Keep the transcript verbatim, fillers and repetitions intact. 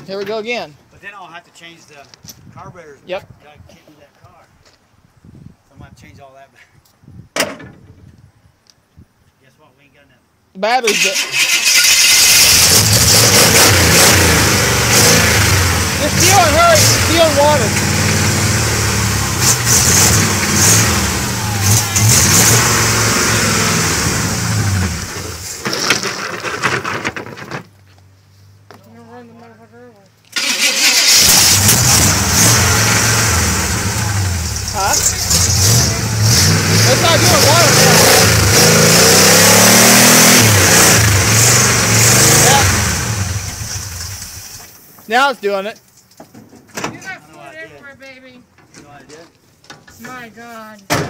Here we go again. But then I'll have to change the carburetors. Yep. I can't do that car. So I'm going to change all that back. Guess what? We ain't got nothing. Batteries. Just steal and hurry. Steal and water. Huh? It's not doing water now. Yeah. Now it's doing it. You got food everywhere, baby. You know what I did? My God.